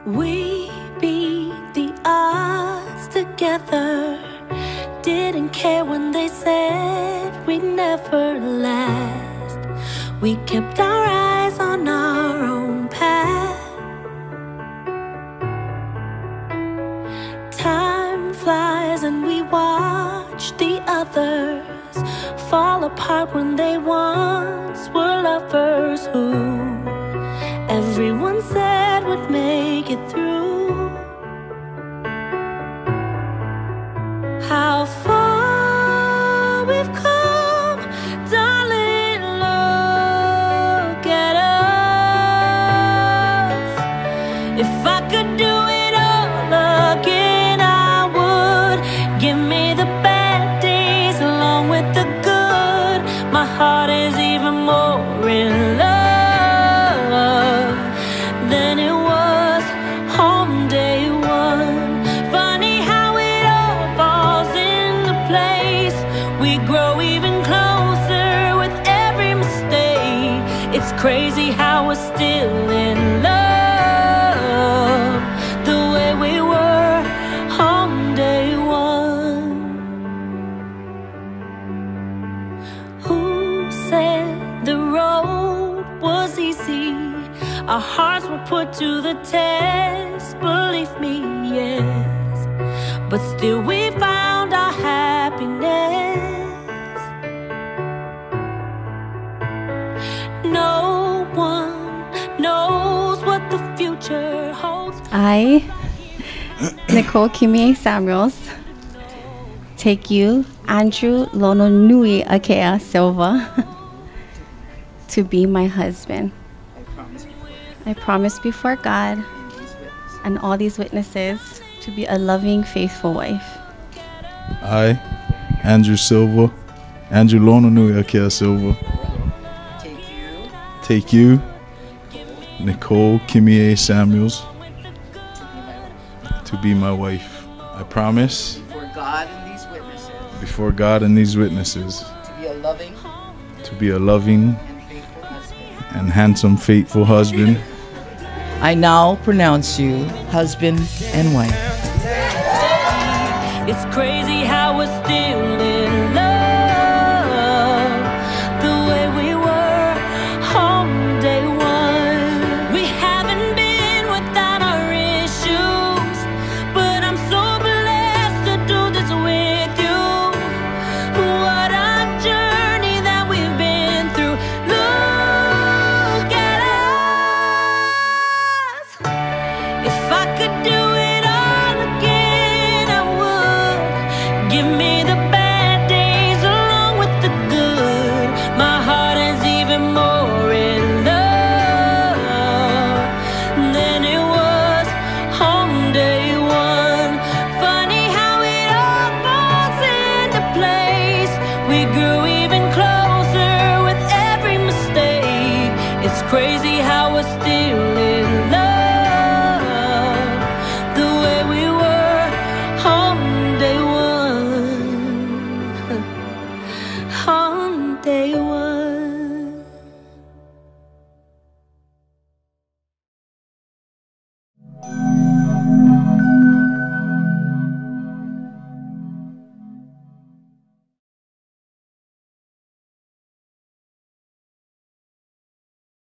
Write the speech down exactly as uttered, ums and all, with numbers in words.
We beat the odds together. Didn't care when they said we'd never last. We kept our eyes on our own path. Time flies and we watch the others fall apart when they once were lovers who everyone said would make it through. How far we've come, darling, look at us. If I could do it all again, I would. Give me the bad days along with the good. My heart is even more in love than it was on day one. Funny how it all falls into place. We grow even closer with every mistake. It's crazy how we're still in love the way we were on day one. Who said the road was easy? Our hearts were put to the test, believe me, yes. But still we found our happiness. No one knows what the future holds. I, Nicole Kimie Samuels, take you, Andrew Lononui Akea Silva, to be my husband. I promise before God and all these witnesses to be a loving, faithful wife. I, Andrew Silva, Andrew Lononui Akea Silva, Take you take you, Nicole Kimie Samuels, to be my wife. I promise before God and these witnesses before God and these witnesses to be a loving to be a loving and faithful husband. and handsome, faithful husband. I now pronounce you husband and wife. It's crazy how we're still in love the way we were on day one. We haven't been without our issues, but I'm so blessed to do this with you. What a journey that we've been through. Look at us. If I could do it all again, I would. Give me the bad days along with the good. My heart is even more in love than it was on day one. Funny how it all falls into place. We grew even closer with every mistake. It's crazy how we're still in